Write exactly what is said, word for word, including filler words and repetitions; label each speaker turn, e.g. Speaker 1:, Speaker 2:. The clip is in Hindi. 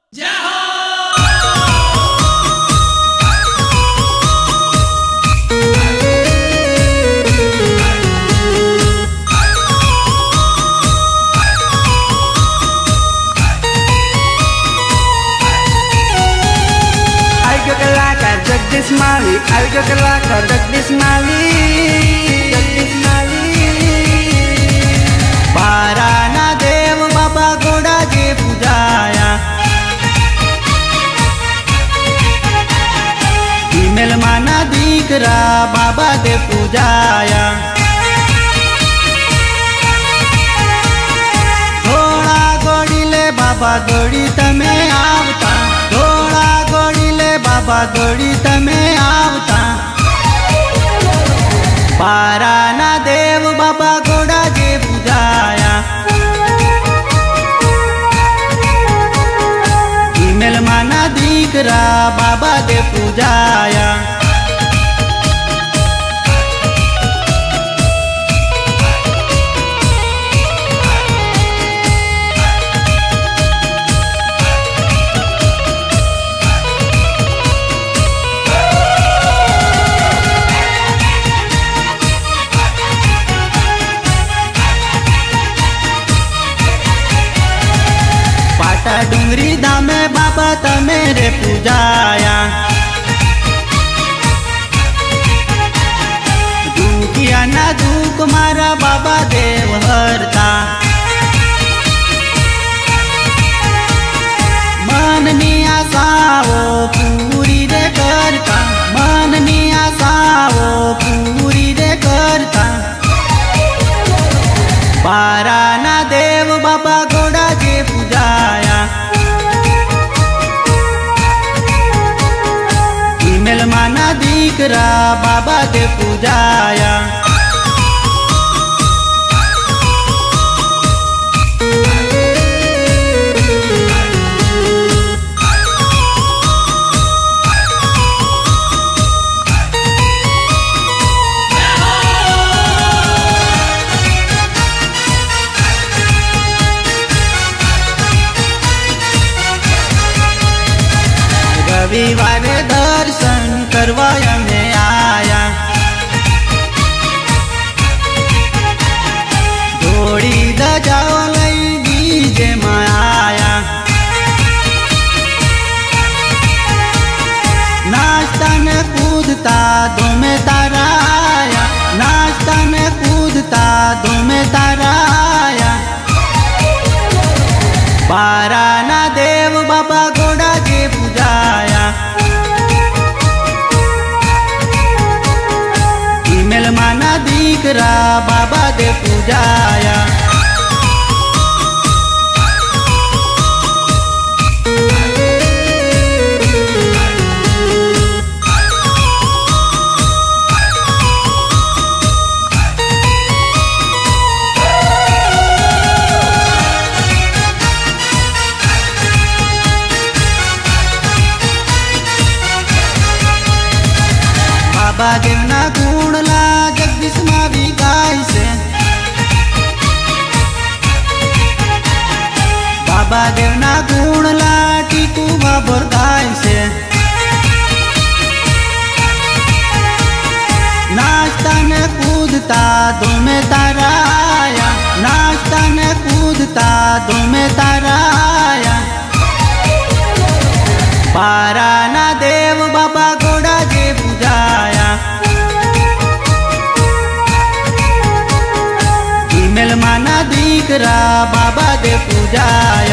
Speaker 1: जगदीश माली आयो कलाकार जगदीश माली जगदीश माली बाराना देव बाबा गोड़ा जे पूजाया ईमेल माना दीकरा बाबा दे पूजाया थोड़ा गोड़ी ले बाबा गोड़ी तमे आवता बाबा गोड़ी तमे आवता बाराना देव बाबा गोड़ा जे पूजाया ईमेल माना दीकरा बाबा दे पूजाया डूंगरी धामे बाबा तमेरे पूजाया दुखिया ना दुख मारा बाबा देव हरता मन नी आसाओ पूरी रे करता मन नी आसाओ पूरी रे करता बाराना देव बाबा गोड़ा जे पूजाया ईमेल माना दीकरा बाबा दे पूजाया रविवार दर्शन करवाया में आया जोड़ी दजाओ लई डीजे में आया नाश्ता में कूदता दो में तारा आया नाश्ता में कूदता दो में तारा आया बाराना देव बाबा गोड़ा जे पूजाया ईमेल माना दीकरा बाबा दे पूजाया बाबा देवना गुण ला जगदीश मावी गाय से बाबा देवना गुण ला टीकू बाबर गाय से नाश्ता में कूदता दो में तारा आया नाश्ता में कूदता दो में तारा आया बाराना देव बाबा गोड़ा जे पूजाया ईमेल माना दीकरा बाबा दे पूजाया।